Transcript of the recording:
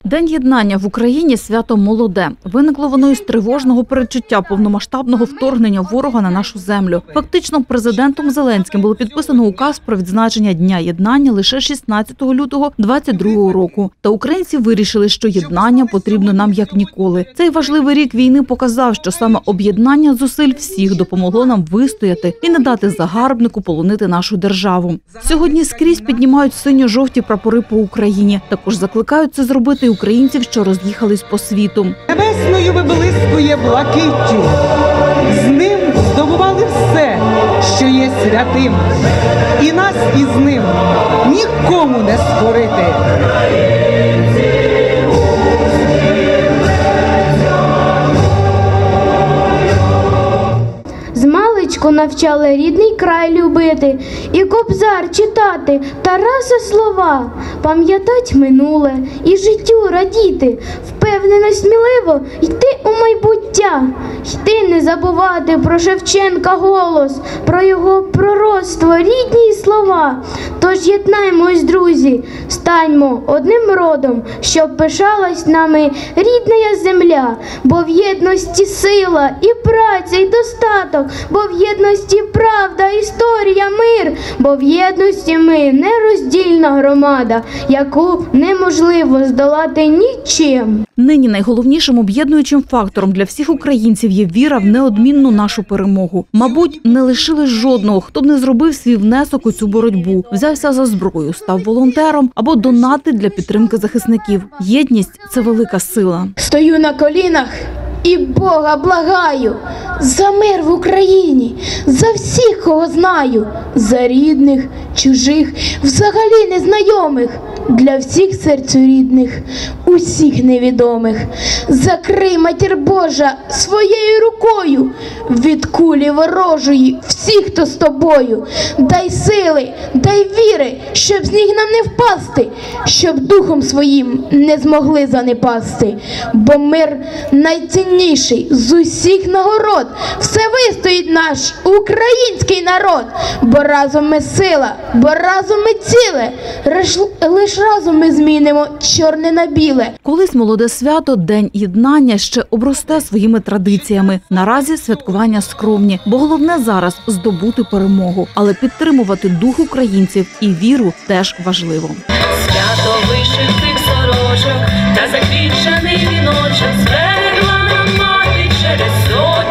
День єднання в Україні – свято молоде. Виникло воно із тривожного передчуття повномасштабного вторгнення ворога на нашу землю. Фактично, президентом Зеленським було підписано указ про відзначення Дня єднання лише 16 лютого 2022 року. Та українці вирішили, що єднання потрібно нам як ніколи. Цей важливий рік війни показав, що саме об'єднання зусиль всіх допомогло нам вистояти і не дати загарбнику полонити нашу державу. Сьогодні скрізь піднімають синьо-жовті прапори по Україні. Також закликають це зробити українців, що роз'їхались по світу. Небесною виблискує блакиттю. З ним здобували все, що є святим. І нас із ним нікому не скорити. Змалечку навчали рідний край любити і Кобзар читати, Тараса слова, пам'ятать минуле і життю радіти, впевнено сміливо йти у майбуття, йти не забувати про Шевченка голос, про його пророцтво, рідні слова. Тож єднаймось, друзі, станьмо одним родом, щоб пишалась нами рідна земля, бо в єдності сила і праця, і достаток, бо в єдності правда, історія, мир, бо в єдності ми нероздільна громада, яку неможливо здолати нічим. Нині найголовнішим об'єднуючим фактором для всіх українців є віра в неодмінну нашу перемогу. Мабуть, не лишили жодного, хто б не зробив свій внесок у цю боротьбу, взявся за зброю, став волонтером або донатить для підтримки захисників. Єдність – це велика сила. Стою на колінах і Бога благаю за мир в Україні, за всіх, кого знаю, за рідних, чужих, взагалі незнайомих, для всіх серцю рідних, усіх невідомих. Закрий, Матір Божа, своєю рукою від кулі ворожої всіх, хто з тобою. Дай сили, дай віри, щоб з них нам не впасти, щоб духом своїм не змогли занепасти. Бо мир найцінніший з усіх нагород. Все вистоїть наш український народ. Бо разом ми сила, бо разом ми ціле. Лиш разом ми змінимо чорне на біле. Колись молоде свято, День єднання, ще обросте своїми традиціями. Наразі святкування скромні, бо головне зараз – здобути перемогу. Але підтримувати дух українців і віру теж важливо. Свято вишитих сорочок та заквітчаний віночок зберегла нам мати через сон.